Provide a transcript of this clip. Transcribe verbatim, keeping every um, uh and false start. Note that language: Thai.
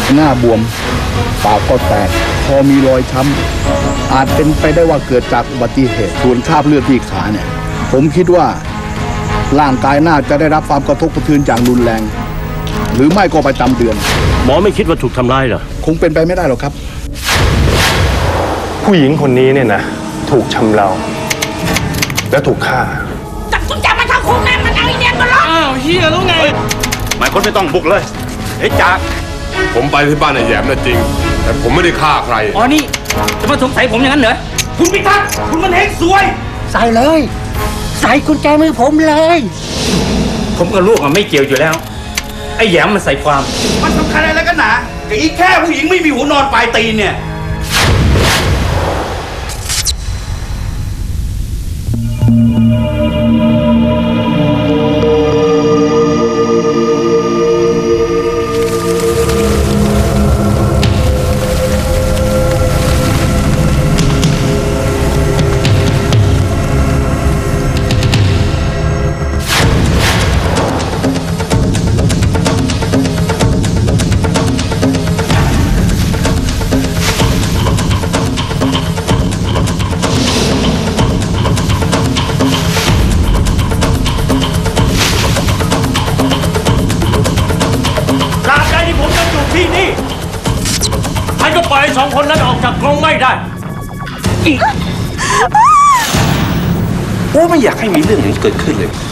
หน้าบวมปากก็แตกคอมีรอยช้ำอาจเป็นไปได้ว่าเกิดจากอุบัติเหตุส่วนคราบเลือดที่ขาเนี่ยผมคิดว่าร่างกายน่าจะได้รับความกระทบกระเทือนอย่างรุนแรงหรือไม่ก็ประจำเดือนหมอไม่คิดว่าถูกทำร้ายเหรอคงเป็นไปไม่ได้หรอกครับผู้หญิงคนนี้เนี่ยนะถูกชำเราและถูกฆ่าจับคุณจับมาทางคุกนั่นมันเอาไอ้เนี่ยมาล็อกอ้าวเฮียแล้วไงหมายคนไม่ต้องบุกเลยเฮ้ยจ่าผมไปที่บ้านไอ้แหยมน่ะจริงแต่ผมไม่ได้ฆ่าใครอ๋อนี่จะมาสงสัยผมอย่างนั้นเหรอคุณพิทักษ์คุณมันเฮงซวยใส่เลยใส่กุญแจมือผมเลยผมกับลูกมันไม่เกี่ยวอยู่แล้วไอ้แหยมมันใส่ความมันสำคัญอะไรกันหนาแต่อีกแค่ผู้หญิงไม่มีหัวนอนปลายตีนเนี่ยท่านก็ปล่อยสองคนนั้นออกจากกรงไม่ได้กูไม่อยากให้มีเรื่องอย่างนี้เกิดขึ้นเลย